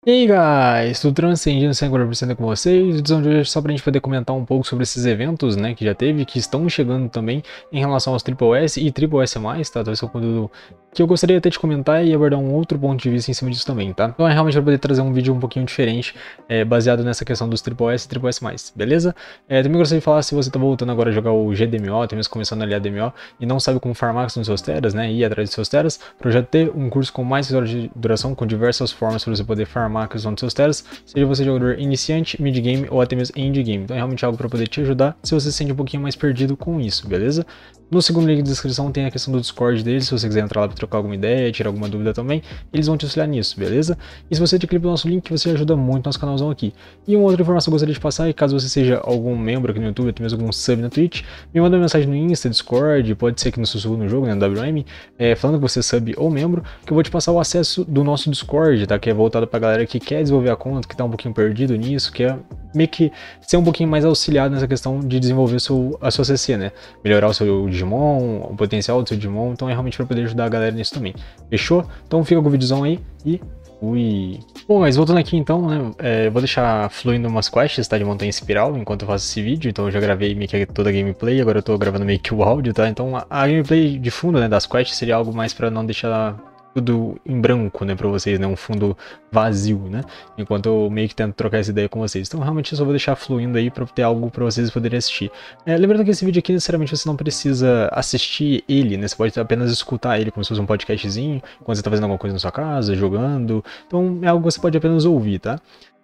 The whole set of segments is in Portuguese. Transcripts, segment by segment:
E aí, guys, tudo transcendindo 100% com vocês. A edição de hoje é só pra gente poder comentar um pouco sobre esses eventos, né, que já teve, que estão chegando também em relação aos Triple S e Triple S+, tá? Talvez é um conteúdo que eu gostaria até de comentar e abordar um outro ponto de vista em cima disso também, tá? Então é realmente pra poder trazer um vídeo um pouquinho diferente, baseado nessa questão dos Triple S e Triple S+, beleza? Também gostaria de falar, se você tá voltando agora a jogar o GDMO, até mesmo começando ali a DMO, e não sabe como farmar com seus teras, né, ir atrás de seus teras, projeto T, um curso com mais horas de duração, com diversas formas para você poder farmar a questão dos seus teras, seja você jogador iniciante, mid-game ou até mesmo end-game. Então é realmente algo para poder te ajudar se você se sente um pouquinho mais perdido com isso, beleza? No segundo link de descrição tem a questão do Discord deles, se você quiser entrar lá para trocar alguma ideia, tirar alguma dúvida também, eles vão te auxiliar nisso, beleza? E se você clicar no nosso link, você ajuda muito nosso canalzão aqui. E uma outra informação que eu gostaria de passar é que caso você seja algum membro aqui no YouTube, até mesmo algum sub na Twitch, me manda uma mensagem no Insta, Discord, pode ser aqui no Sussurro no jogo, né, no WM, falando que você é sub ou membro, que eu vou te passar o acesso do nosso Discord, tá? Que é voltado pra galera que quer desenvolver a conta, que tá um pouquinho perdido nisso, que é meio que ser um pouquinho mais auxiliado nessa questão de desenvolver a sua CC, né? Melhorar o seu Digimon, o potencial do seu Digimon, então é realmente pra poder ajudar a galera nisso também. Fechou? Então fica com o videozão aí e fui! Bom, mas voltando aqui então, né, vou deixar fluindo umas quests, tá, de montanha espiral enquanto eu faço esse vídeo, então eu já gravei meio que toda a gameplay, agora eu tô gravando meio que o áudio, tá, então a gameplay de fundo, né, das quests seria algo mais pra não deixar tudo em branco, né, pra vocês, né, um fundo vazio, né, enquanto eu meio que tento trocar essa ideia com vocês. Então realmente eu só vou deixar fluindo aí pra ter algo pra vocês poderem assistir. Lembrando que esse vídeo aqui, necessariamente, você não precisa assistir ele, né, você pode apenas escutar ele como se fosse um podcastzinho, quando você tá fazendo alguma coisa na sua casa, jogando, então é algo que você pode apenas ouvir, tá?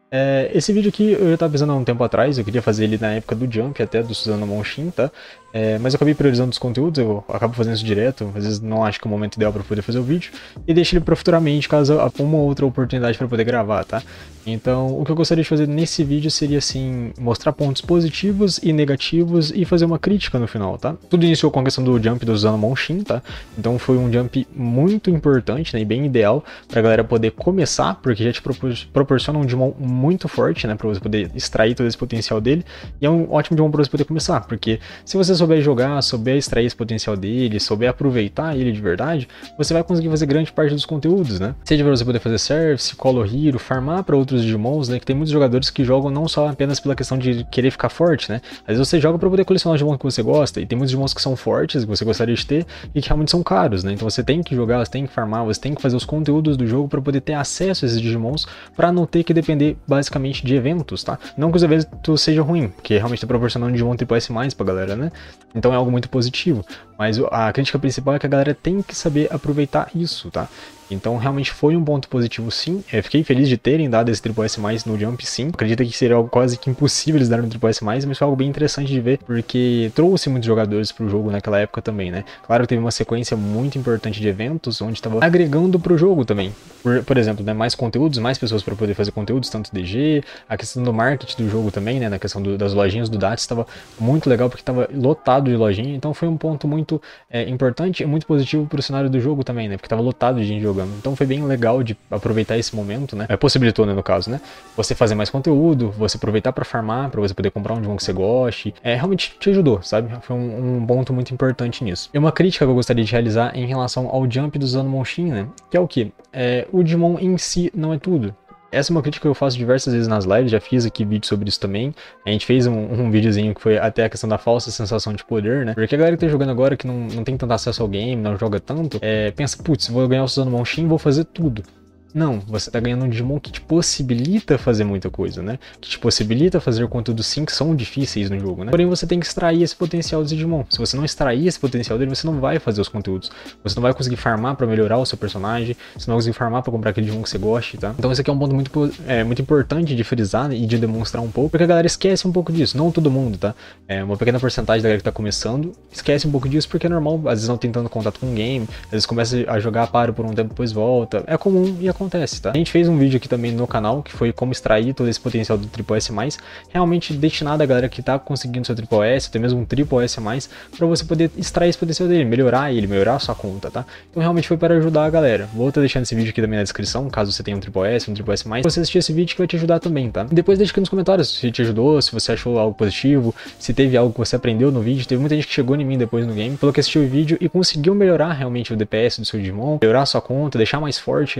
Esse vídeo aqui eu já estava pensando há um tempo atrás, eu queria fazer ele na época do Jump, até do Susanoo Shin, tá? Mas eu acabei priorizando os conteúdos, eu acabo fazendo isso direto, às vezes não acho que é o momento ideal para poder fazer o vídeo, e deixo ele para futuramente, caso uma outra oportunidade para poder gravar, tá? Então, o que eu gostaria de fazer nesse vídeo seria, assim, mostrar pontos positivos e negativos e fazer uma crítica no final, tá? Tudo iniciou com a questão do Jump do Susanoo Shin, tá? Então foi um Jump muito importante, né, e bem ideal pra galera poder começar, porque já te proporciona um Digimon muito forte, né, pra você poder extrair todo esse potencial dele, e é um ótimo Digimon pra você poder começar, porque se você souber jogar, souber extrair esse potencial dele, souber aproveitar ele de verdade, você vai conseguir fazer grande parte dos conteúdos, né? Seja pra você poder fazer Service, Color Hero, farmar pra outros Digimons, né, que tem muitos jogadores que jogam não só apenas pela questão de querer ficar forte, né? Às vezes você joga pra poder colecionar os Digimon que você gosta, e tem muitos Digimons que são fortes, que você gostaria de ter, e que realmente são caros, né? Então você tem que jogar, você tem que farmar, você tem que fazer os conteúdos do jogo pra poder ter acesso a esses Digimons, pra não ter que depender basicamente de eventos, tá? Não que os eventos sejam ruins, porque realmente tá proporcionando Digimon Triple S+, pra galera, né? Então é algo muito positivo, mas a crítica principal é que a galera tem que saber aproveitar isso, tá? Então realmente foi um ponto positivo, sim. Eu fiquei feliz de terem dado esse Triple S+, no Jump, sim. Acredito que seria algo quase que impossível eles darem no Triple S+, mas foi algo bem interessante de ver, porque trouxe muitos jogadores pro jogo naquela época também, né? Claro que teve uma sequência muito importante de eventos, onde estava agregando pro jogo também. Por exemplo, né, mais conteúdos, mais pessoas para poder fazer conteúdos, tanto DG, a questão do marketing do jogo também, né? Na questão das lojinhas do DATS, estava muito legal, porque estava lotado de lojinha, então foi um ponto muito importante e muito positivo pro cenário do jogo também, né? Porque estava lotado de gente jogando. Então foi bem legal de aproveitar esse momento, né? Possibilitou, né, no caso, né? Você fazer mais conteúdo, você aproveitar pra farmar, pra você poder comprar um Digimon que você goste. Realmente te ajudou, sabe? Foi um ponto muito importante nisso. E uma crítica que eu gostaria de realizar em relação ao Jump do Susanoo Shin, né? Que é o que? O Digimon em si não é tudo. Essa é uma crítica que eu faço diversas vezes nas lives, já fiz aqui vídeo sobre isso também. A gente fez um videozinho que foi até a questão da falsa sensação de poder, né? Porque a galera que tá jogando agora, que não tem tanto acesso ao game, não joga tanto, pensa, putz, vou ganhar o Susanoo Shin, vou fazer tudo. Não, você tá ganhando um Digimon que te possibilita fazer muita coisa, né? Que te possibilita fazer conteúdos sim que são difíceis no jogo, né? Porém, você tem que extrair esse potencial desse Digimon. Se você não extrair esse potencial dele, você não vai fazer os conteúdos. Você não vai conseguir farmar pra melhorar o seu personagem, você não vai conseguir farmar pra comprar aquele Digimon que você goste, tá? Então esse aqui é um ponto muito importante de frisar, né, e de demonstrar um pouco, porque a galera esquece um pouco disso. Não todo mundo, tá? Uma pequena porcentagem da galera que tá começando esquece um pouco disso, porque é normal, às vezes não tem tanto contato com o game, às vezes começa a jogar, para por um tempo, depois volta. É comum e acontece, tá? A gente fez um vídeo aqui também no canal, que foi como extrair todo esse potencial do Triple S+, realmente destinado a galera que tá conseguindo seu Triple S, até mesmo um Triple S+, pra você poder extrair esse potencial dele, melhorar a sua conta, tá? Então realmente foi para ajudar a galera. Vou estar deixando esse vídeo aqui também na descrição, caso você tenha um Triple S, pra você assistir esse vídeo que vai te ajudar também, tá? E depois deixa aqui nos comentários se te ajudou, se você achou algo positivo, se teve algo que você aprendeu no vídeo. Teve muita gente que chegou em mim depois no game, falou que assistiu o vídeo e conseguiu melhorar realmente o DPS do seu Digimon, melhorar a sua conta, deixar mais forte ela, tá?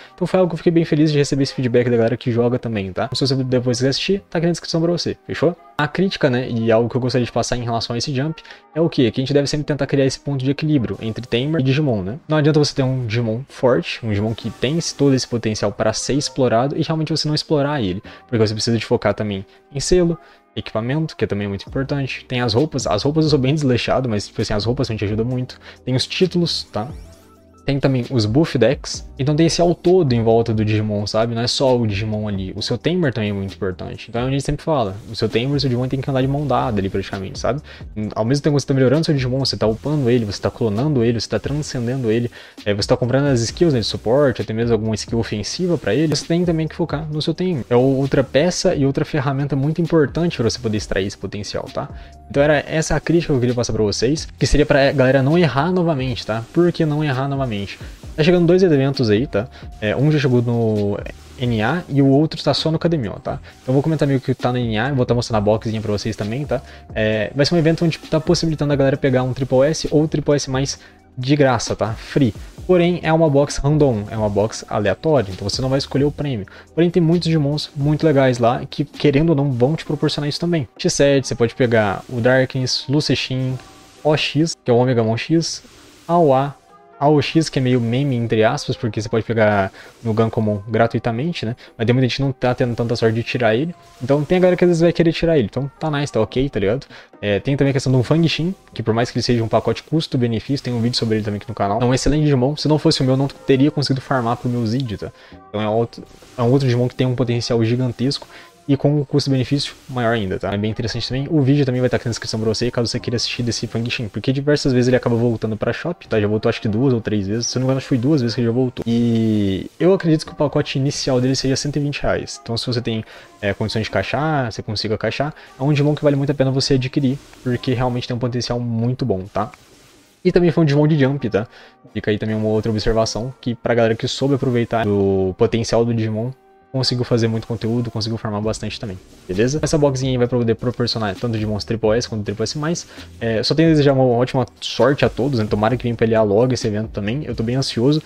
Então foi algo que eu fiquei bem feliz de receber esse feedback da galera que joga também, tá? Se você depois quiser assistir, tá aqui na descrição pra você, fechou? A crítica, né, e algo que eu gostaria de passar em relação a esse jump é o quê? Que a gente deve sempre tentar criar esse ponto de equilíbrio entre Tamer e Digimon, né? Não adianta você ter um Digimon forte, um Digimon que tem todo esse potencial para ser explorado e realmente você não explorar ele, porque você precisa de focar também em selo, equipamento, que também é muito importante. Tem as roupas eu sou bem desleixado, mas tipo assim, as roupas a gente ajuda muito. Tem os títulos, tá? Tem também os buff decks, então tem esse ao todo em volta do Digimon, sabe? Não é só o Digimon ali, o seu Tamer também é muito importante. Então a gente sempre fala, o seu Tamer e o seu Digimon tem que andar de mão dada ali praticamente, sabe? Ao mesmo tempo que você tá melhorando o seu Digimon, você tá upando ele, você tá clonando ele, você tá transcendendo ele, você tá comprando as skills, né, de suporte, até mesmo alguma skill ofensiva pra ele, você tem também que focar no seu Tamer. É outra peça e outra ferramenta muito importante pra você poder extrair esse potencial, tá? Então era essa a crítica que eu queria passar pra vocês, que seria pra galera não errar novamente, tá? Por que não errar novamente? Tá chegando 2 eventos aí, tá? Um já chegou no NA e o outro tá só no KDMO, tá? Então eu vou comentar meio que tá no NA, vou estar mostrando a boxinha pra vocês também, tá? Vai ser um evento onde tá possibilitando a galera pegar um SSS ou SSS mais de graça, tá? Free. Porém, é uma box random, é uma box aleatória, então você não vai escolher o prêmio. Porém, tem muitos Digimons muito legais lá que, querendo ou não, vão te proporcionar isso também. X7, você pode pegar o Darkness, Luceshin, OX, que é o Omegamon X, AOA, AOX, que é meio meme, entre aspas, porque você pode pegar no Gankomon gratuitamente, né? Mas tem muita gente que não tá tendo tanta sorte de tirar ele. Então tem a galera que às vezes vai querer tirar ele. Então tá nice, tá ok, tá ligado? Tem também a questão do Fangshin, que por mais que ele seja um pacote custo-benefício, tem um vídeo sobre ele também aqui no canal. É um excelente Digimon. Se não fosse o meu, eu não teria conseguido farmar pro meu Zid, tá? Então é um outro Digimon que tem um potencial gigantesco. E com um custo-benefício maior ainda, tá? É bem interessante também. O vídeo também vai estar aqui na descrição pra você, caso você queira assistir desse Fangshin. Porque diversas vezes ele acaba voltando pra shop, tá? Já voltou acho que 2 ou 3 vezes. Se eu não me engano, acho que foi 2 vezes que ele já voltou. E eu acredito que o pacote inicial dele seja R$120. Então se você tem condições de caixar, você consiga caixar, é um Digimon que vale muito a pena você adquirir. Porque realmente tem um potencial muito bom, tá? E também foi um Digimon de Jump, tá? Fica aí também uma outra observação, que pra galera que soube aproveitar do potencial do Digimon, conseguiu fazer muito conteúdo, conseguiu farmar bastante também, beleza? Essa boxinha aí vai poder proporcionar tanto de Digimons SSS quanto SSS+. Só tenho a desejar uma ótima sorte a todos, né? Tomara que venha pelear logo esse evento também, eu tô bem ansioso.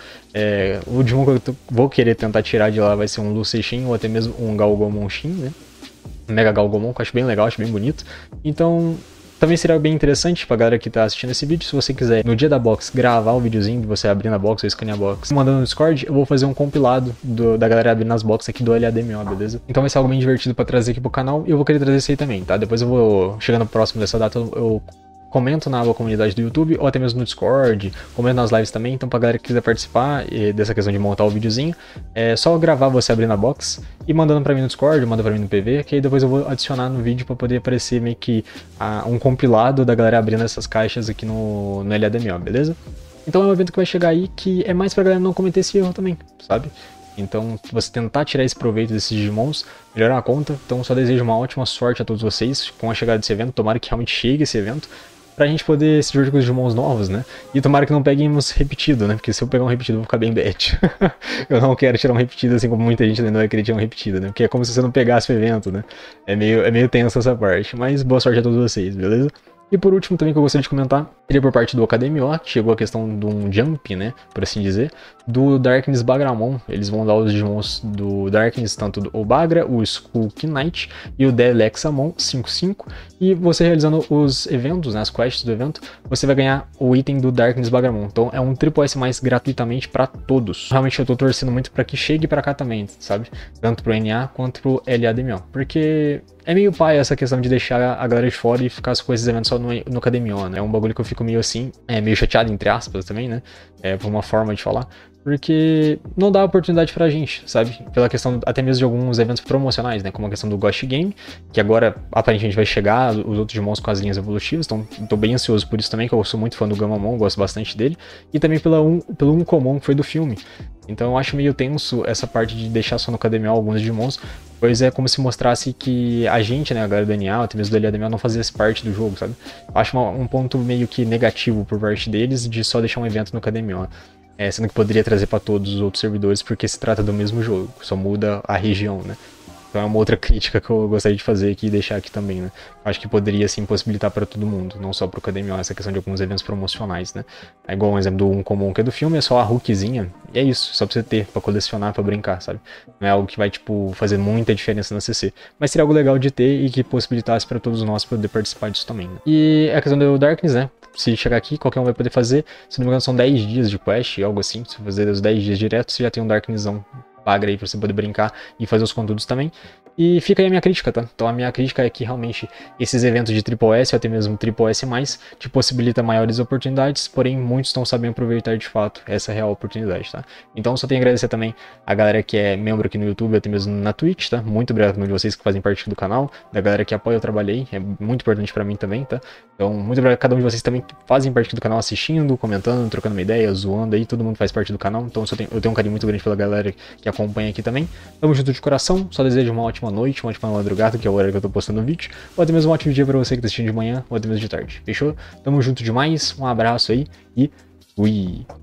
O Digimon que eu vou querer tentar tirar de lá vai ser um Luceshin ou até mesmo um Galgomon Shin, né? Mega Galgomon, que eu acho bem legal, acho bem bonito. Então também seria bem interessante pra galera que tá assistindo esse vídeo, se você quiser, no dia da box, gravar o videozinho de você abrindo a box ou escanear a box, mandando no Discord, eu vou fazer um compilado da galera abrindo as boxes aqui do LADMO, beleza? Então vai ser algo bem divertido pra trazer aqui pro canal, e eu vou querer trazer isso aí também, tá? Depois eu vou, chegando próximo dessa data, eu comento na aba comunidade do YouTube, ou até mesmo no Discord, comento nas lives também, então pra galera que quiser participar dessa questão de montar o videozinho, é só gravar você abrindo a box e mandando pra mim no Discord, manda pra mim no PV, que aí depois eu vou adicionar no vídeo pra poder aparecer meio que um compilado da galera abrindo essas caixas aqui no LADMO, beleza? Então é um evento que vai chegar aí que é mais pra galera não cometer esse erro também, sabe? Então, você tentar tirar esse proveito desses Digimons, melhorar a conta. Então, só desejo uma ótima sorte a todos vocês com a chegada desse evento. Tomara que realmente chegue esse evento, pra gente poder se divertir com os Digimons novos, né? E tomara que não peguemos repetido, né? Porque se eu pegar um repetido, eu vou ficar bem bad. Eu não quero tirar um repetido, assim como muita gente não vai querer tirar um repetido, né? Porque é como se você não pegasse o evento, né? É meio tenso essa parte. Mas boa sorte a todos vocês, beleza? E por último também que eu gostaria de comentar, seria por parte do KDMO, que chegou a questão de um jump, né, por assim dizer, do Darkness Bagramon. Eles vão dar os Digimons do Darkness, tanto o Bagra, o Skull Knight e o Delexamon 5/5. E você realizando os eventos, né, as quests do evento, você vai ganhar o item do Darkness Bagramon. Então é um SSS+ gratuitamente pra todos. Realmente eu tô torcendo muito pra que chegue pra cá também, sabe? Tanto pro NA quanto pro LADMO. Porque é meio pai essa questão de deixar a galera de fora e ficar com esses eventos só no KDMO, né? É um bagulho que eu fico meio assim, meio chateado, entre aspas, também, né? Por uma forma de falar. Porque não dá oportunidade pra gente, sabe? Pela questão até mesmo de alguns eventos promocionais, né? Como a questão do Ghost Game, que agora aparentemente vai chegar, os outros Digimons com as linhas evolutivas. Então tô bem ansioso por isso também, que eu sou muito fã do Gamamon, gosto bastante dele. E também pelo Uncommon, que foi do filme. Então eu acho meio tenso essa parte de deixar só no KDMO alguns Digimons, pois é como se mostrasse que a gente, né, a galera do NA, até mesmo do LADMO, não fazia parte do jogo, sabe? Eu acho um ponto meio que negativo por parte deles de só deixar um evento no KDMO. Sendo que poderia trazer para todos os outros servidores, porque se trata do mesmo jogo, só muda a região, né? Então é uma outra crítica que eu gostaria de fazer aqui e deixar aqui também, né? Eu acho que poderia, sim, possibilitar para todo mundo, não só pro KDMO, essa questão de alguns eventos promocionais, né? É igual um exemplo do Um Comum, que é do filme, é só a Hulkzinha, e é isso, só pra você ter, pra colecionar, pra brincar, sabe? Não é algo que vai, tipo, fazer muita diferença na CC. Mas seria algo legal de ter e que possibilitasse para todos nós poder participar disso também, né? E a questão do Darkness, né? Se chegar aqui, qualquer um vai poder fazer. Se não me engano, são 10 dias de quest, algo assim. Se fazer os 10 dias direto, você já tem um Darknessão paga aí pra você poder brincar e fazer os conteúdos também. E fica aí a minha crítica, tá? Então a minha crítica é que realmente esses eventos de Triple S, ou até mesmo Triple S+, te possibilita maiores oportunidades, porém muitos estão sabendo aproveitar de fato essa real oportunidade, tá? Então só tenho a agradecer também a galera que é membro aqui no YouTube, até mesmo na Twitch, tá? Muito obrigado a vocês que fazem parte do canal, da galera que apoia o trabalho aí, é muito importante pra mim também, tá? Então muito obrigado a cada um de vocês também que fazem parte do canal, assistindo, comentando, trocando uma ideia, zoando aí, todo mundo faz parte do canal, então eu tenho um carinho muito grande pela galera que acompanha aqui também. Tamo junto de coração, só desejo uma ótima noite, uma ótima madrugada, que é o horário que eu tô postando o vídeo, ou até mesmo um ótimo dia pra você que tá assistindo de manhã, ou até mesmo de tarde, fechou? Tamo junto demais, um abraço aí e fui!